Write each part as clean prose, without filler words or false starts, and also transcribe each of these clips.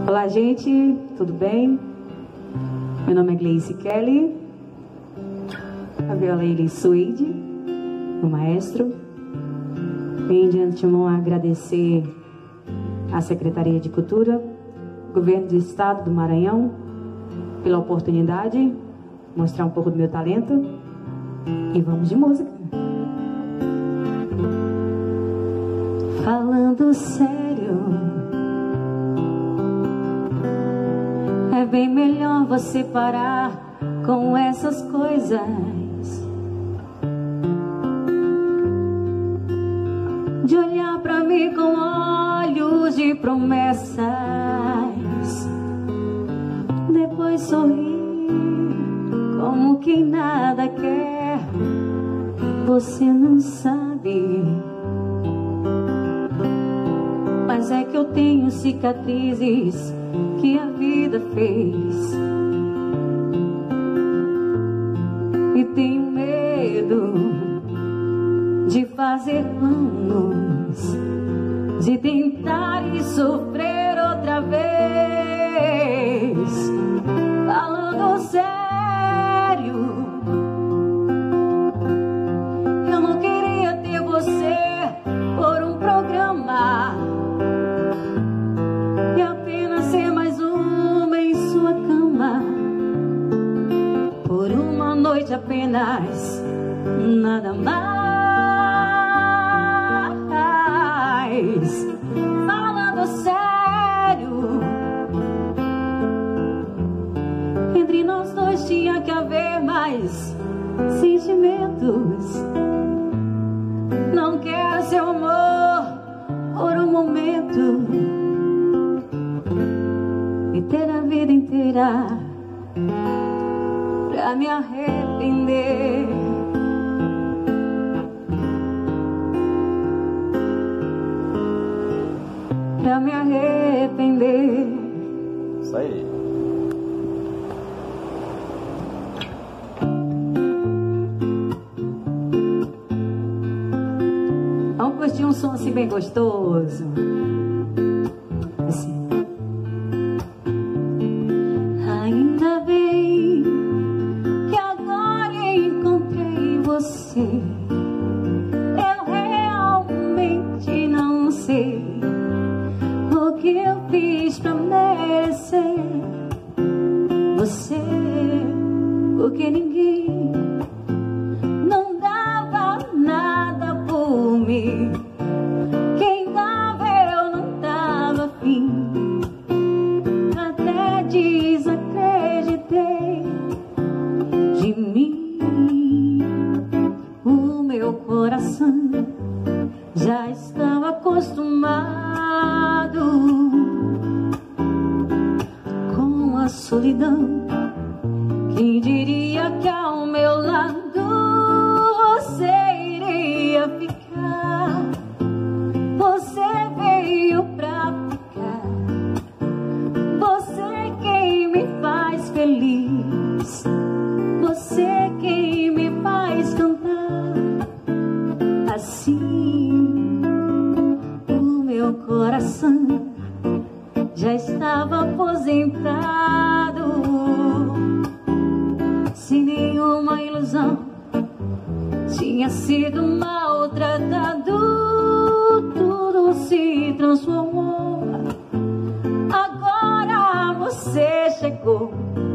Olá, gente, tudo bem? Meu nome é Gleice Kelly, a violeira Suede, o maestro. Venho de antemão agradecer à Secretaria de Cultura, Governo do Estado do Maranhão, pela oportunidade, mostrar um pouco do meu talento. E vamos de música. Falando sério, é bem melhor você parar com essas coisas. De olhar pra mim com olhos de promessas, depois sorrir como quem nada quer. Você não sabe, mas é que eu tenho cicatrizes que a vida fez, e tenho medo de fazer planos, de tentar e sofrer outra vez. Falando sério, eu não queria ter você por um programa e apenas ser mais uma em sua cama, por uma noite apenas, nada mais. Falando sério, entre nós dois tinha que haver mais sentimentos. Não quero seu amor por um momento e ter a vida inteira pra me arrepender. Pra me arrepender. Isso aí. Vamos curtir um som assim bem gostoso. Assim. Ainda bem que agora encontrei você. Eu realmente não sei o que eu fiz pra merecer você, porque ninguém não dava nada por mim. Quem dava eu não dava fim. Até desacreditei de mim. O meu coração já estava acostumado com a solidão. Quem diria que ao meu lado você iria ficar? Você veio pra ficar. Você quem me faz feliz. Você quem me faz cantar assim. O meu coração já estava aposentado, sem nenhuma ilusão, tinha sido maltratado. Tudo se transformou. Agora você chegou.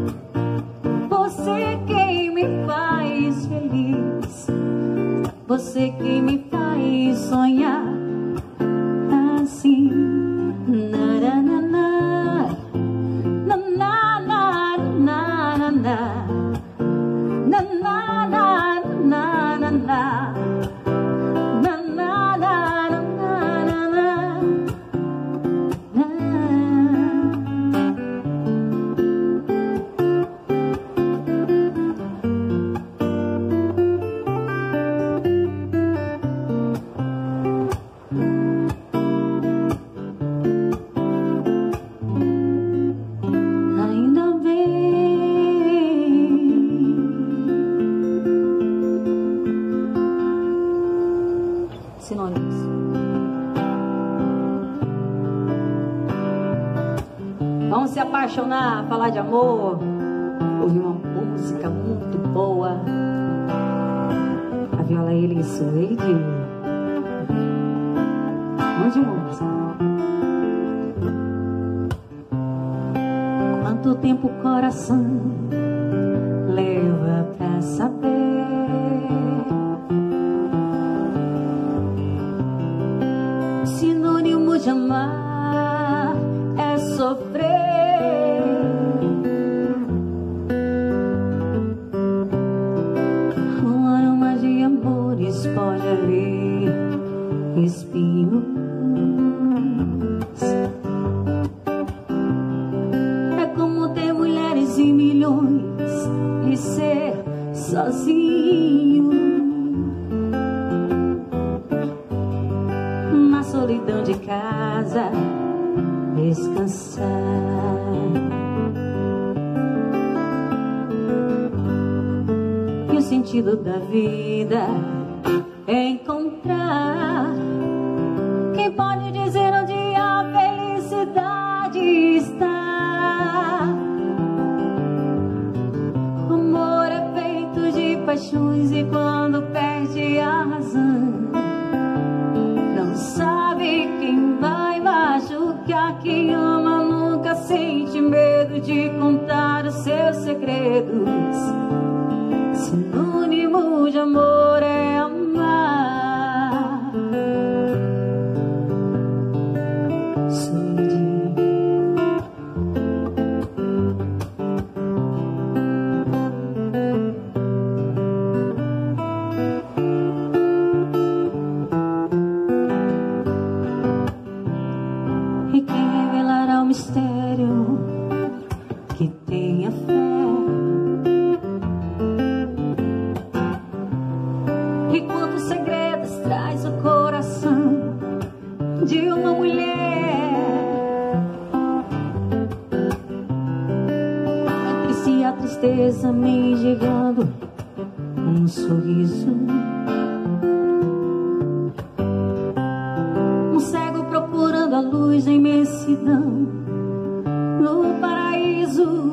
Você quem me faz feliz. Você quem me faz sonhar assim. Na-na-na-na, na-na-na-na-na-na, na-na-na-na-na-na, Vamos se apaixonar, falar de amor, ouvir uma música muito boa. A viola ele e Suede. Vamos de música. Quanto tempo o coração leva pra saber? Sinônimo de amar é sofrer. Um aroma de amores pode haver espinhos. É como ter mulheres e milhões e ser sozinho na solidão de casa, descansar. E o sentido da vida é encontrar quem pode dizer onde a felicidade está. O amor é feito de paixões e quando perde a razão, não sabe quem vai machucar. Quem ama nunca sente medo de contar os seus segredos. Sinônimo de amor é amar. Suede. E quem revelará o mistério que tenha fé? E quantos segredos traz o coração de uma mulher? Entre si a tristeza mendigando um sorriso. Um cego procurando a luz da imensidão no paraíso.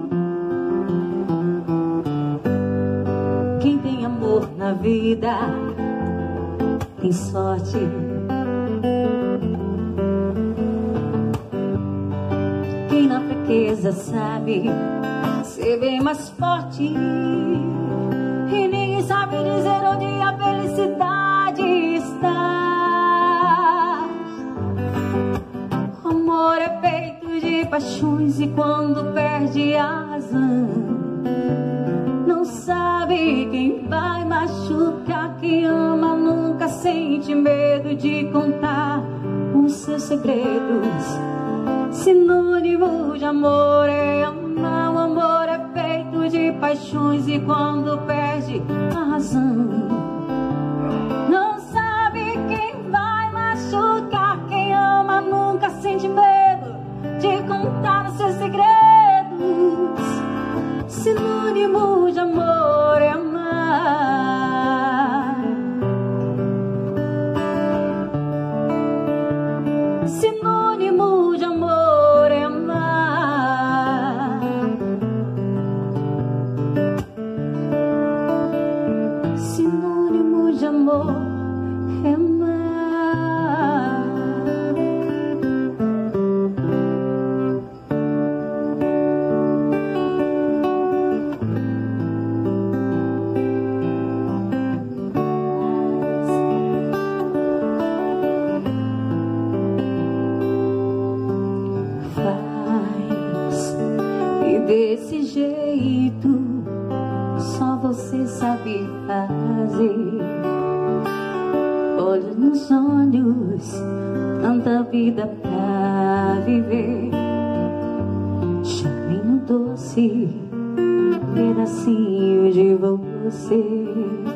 Quem tem amor na vida tem sorte. Quem na fraqueza sabe ser bem mais forte. E ninguém sabe dizer onde a felicidade está. O amor é feito de paixões e quando perde a razão, não sabe quem vai machucar. Quem ama nunca sente medo de contar os seus segredos. Sinônimo de amor é amar. O amor é feito de paixões e quando perde a razão, não sabe quem vai machucar. Quem ama nunca sente medo de contar os seus segredos. Sinônimo de amor é amar. Sinônimo de amor é amar. Sinônimo de amor é amar. Desse jeito só você sabe fazer. Olhos nos olhos, tanta vida pra viver. Chaminho doce, pedacinho de você.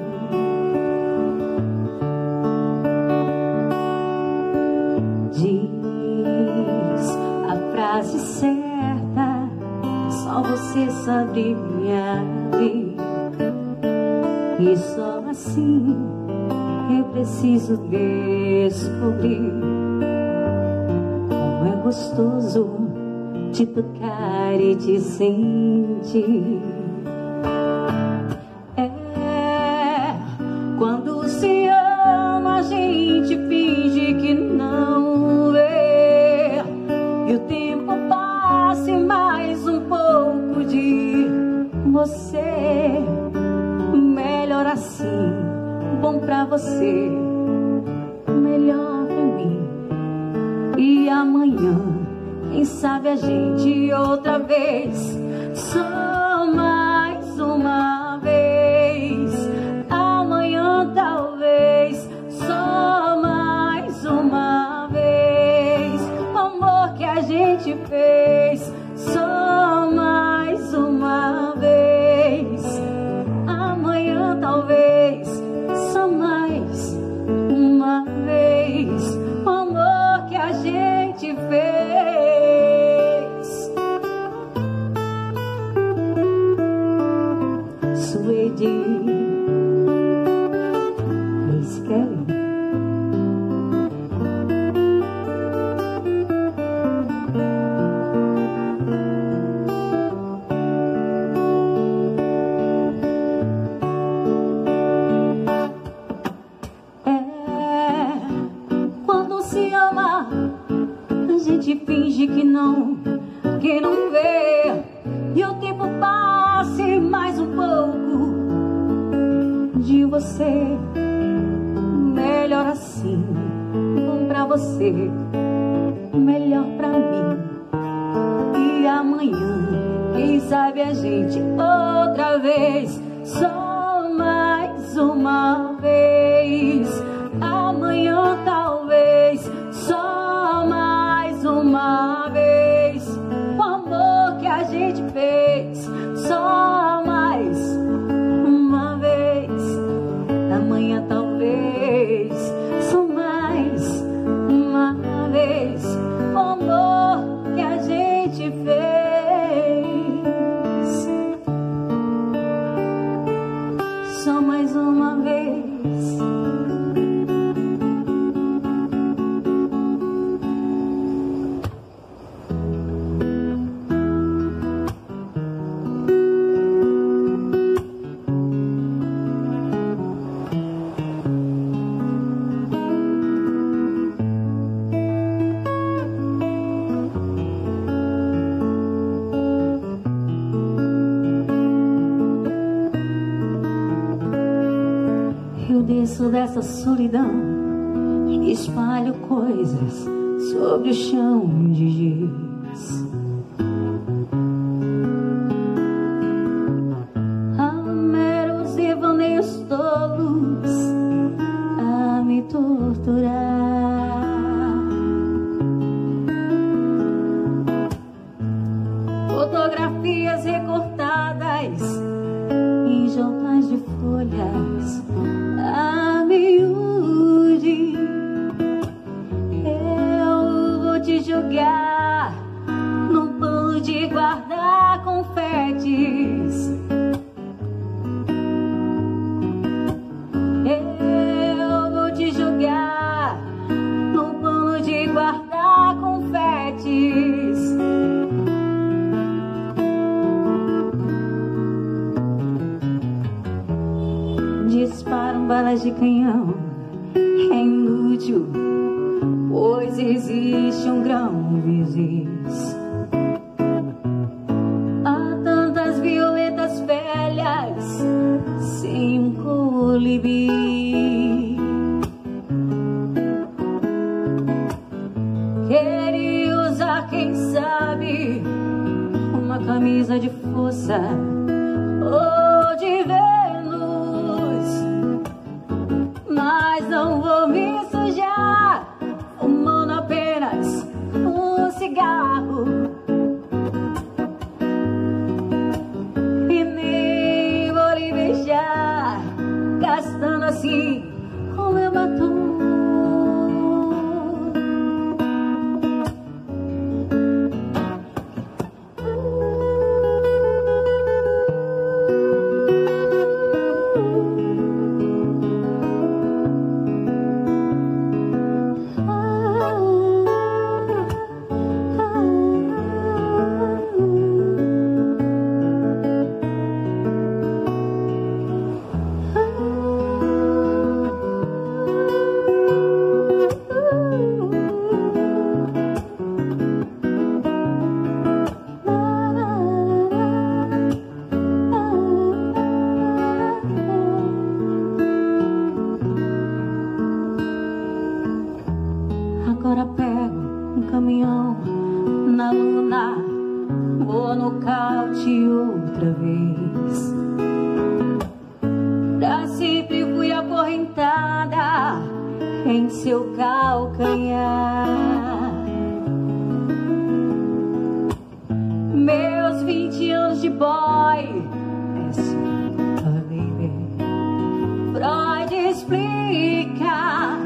Diz a frase certa, só você sabe me abrir. E só assim eu preciso descobrir como é gostoso te tocar e te sentir. Quando se ama, a gente finge que não vê, e o tempo passa e mais um pouco de você. Melhor assim, bom pra você, melhor pra mim. E amanhã, quem sabe a gente outra vez, só mais uma vez. Amanhã talvez, só mais uma vez. O amor que a gente fez, só mais uma vez. Amanhã talvez, só mais uma vez. O amor que a gente fez. Suede, Grace Kelly. Quando se ama, a gente finge que não vê, e o tempo passa e mais um pouco de você. Melhor assim, bom pra você, melhor pra mim. E amanhã, quem sabe a gente outra vez, só mais uma vez. Amanhã talvez, só mais uma vez. O amor que a gente fez, só mais uma vez. Amanhã talvez, só mais uma vez. O amor que a gente fez, só mais uma vez. Eu desço dessa solidão e espalho coisas sobre o chão de giz. Há meros devaneios tolos a me torturar. Fotografias recortadas em jornais de folhas a miúde. Eu vou te jogar num pano de guardar confetes. Eu vou te jogar num pano de guardar confetes. Disparam balas de canhão, é inútil, pois existe um grão vizinhos. Há tantas violetas velhas sem um colibri. Queria usar, quem sabe, uma camisa de força ou de Vênus, mas não vou me sujar fumando apenas um cigarro, e nem vou lhe beijar gastando assim o meu batom. na luna, vou nocaute outra vez. Pra sempre fui acorrentada em seu calcanhar. Meus 20 anos de boy, Freud explica.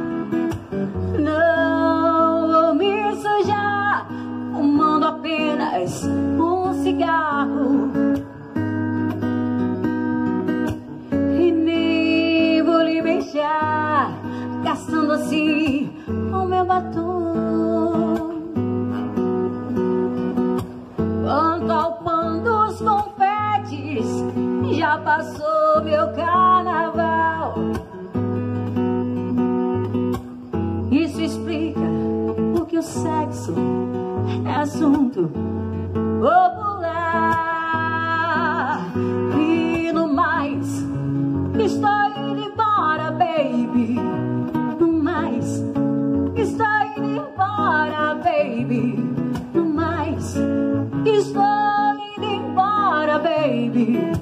Não vou me sujar fumando apenas um cigarro, e nem vou lhe beijar gastando assim o meu batom. Quanto ao pão dos confetes, já passou meu carnaval. Isso explica porque o sexo é assunto popular. E no mais, estou indo embora, baby. No mais, estou indo embora, baby. No mais, estou indo embora, baby.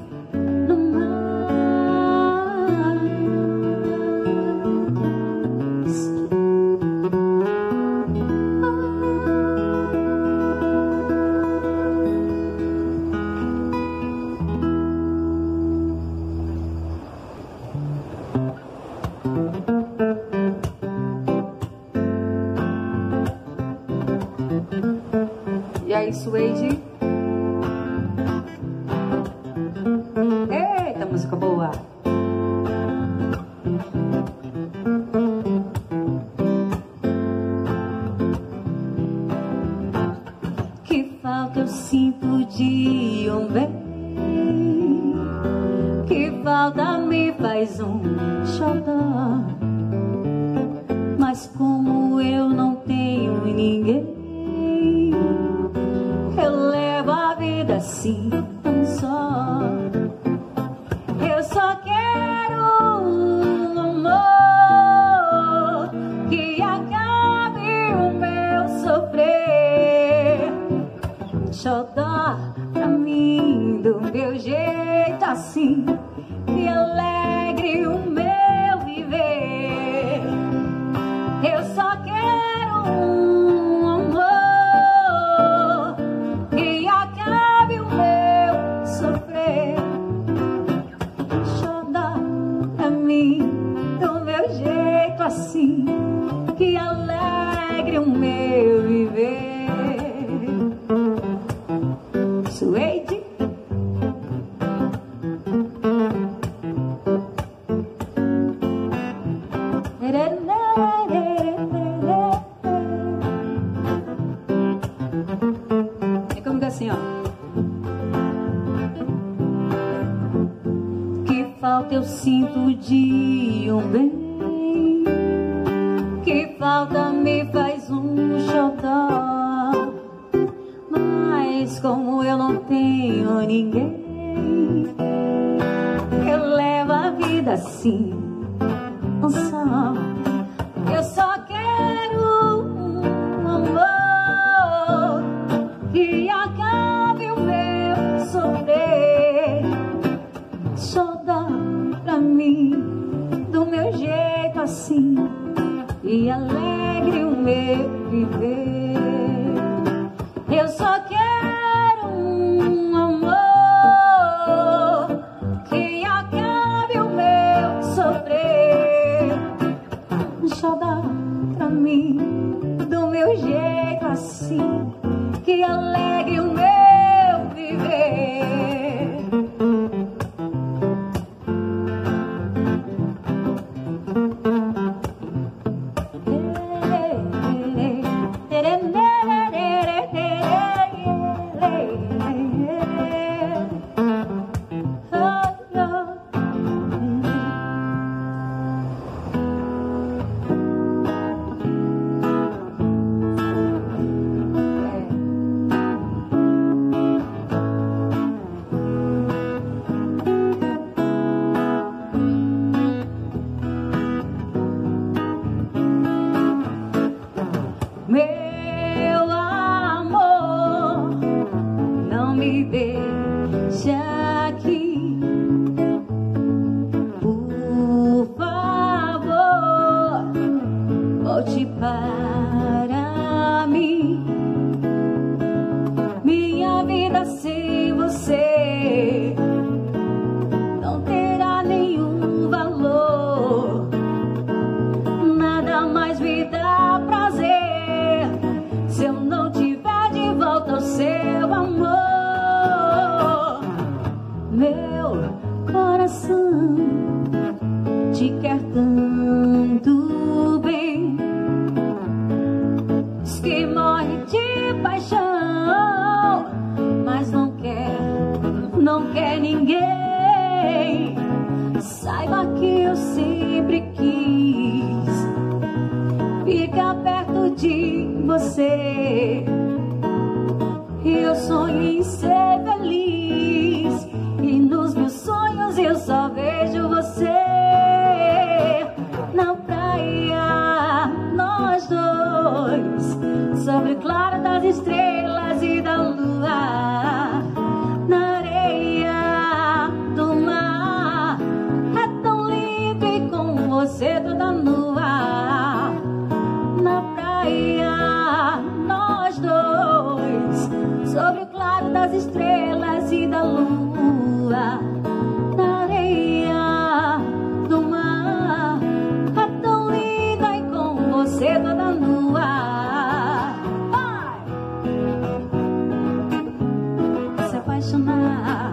E aí, Suede? Eita, música boa! Que falta eu sinto de um bem, que falta me faz um xodó. Mas como eu não tenho ninguém, eu levo a vida assim tão só. Eu só quero um amor que acabe o meu sofrer. Xodó pra mim do meu jeito assim, que alegre o meu viver. Eu só quero um amor que acabe o meu sofrer. Xodó pra mim do meu jeito assim, que alegre o meu viver. Suede? É como que assim, ó. Que falta eu sinto de um bem, que falta me faz um xodó. Mas como eu não tenho ninguém, eu levo a vida assim, só. Eu só quero um amor que acabe o meu sofrer. Xodó pra mim do meu jeito assim, e alegre o meu viver. Eu só quero um amor que acabe o meu sofrer. Xodó pra mim do meu jeito assim, que alegre o meu viver. me deixe aqui. Por favor, volte para mim. Minha vida sem você não terá nenhum valor. Nada mais me dá prazer se eu não tiver de volta o seu amor. Meu coração te quer tanto bem, diz que morre de paixão, mas não quer ninguém. Saiba que eu sempre quis ficar perto de você. Eu sonho em ser feliz e nos meus sonhos eu só vejo você. Na praia, nós dois, sobre o claro das estrelas e da lua. Na areia do mar, é tão lindo e com você toda nua. Na praia, nós dois, sobre o claro das estrelas e da lua. Na areia do mar, é tão linda e com você toda nua. Vai! Se apaixonar.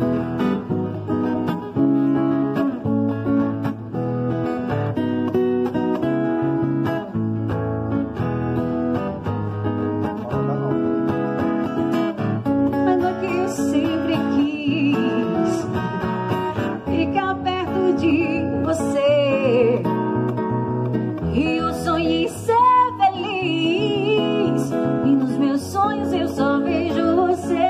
Sempre quis ficar perto de você e eu sonhei ser feliz e nos meus sonhos eu só vejo você.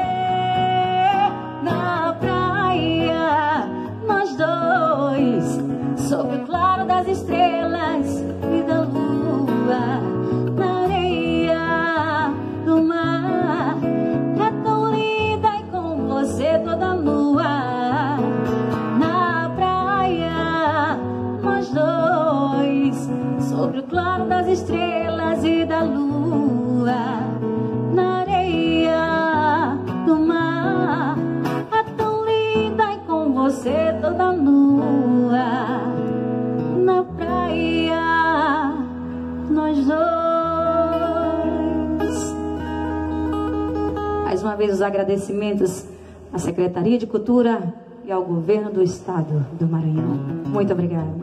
Na praia, nós dois, sob o claro das estrelas e da lua. Na areia do mar, é tão linda e com você toda nua. Na praia, nós dois, sobre o claro das estrelas e da lua. Na areia do mar, é tão linda e com você toda nua. Na praia, nós dois. Mais uma vez os agradecimentos à Secretaria de Cultura e ao Governo do Estado do Maranhão. Muito obrigada.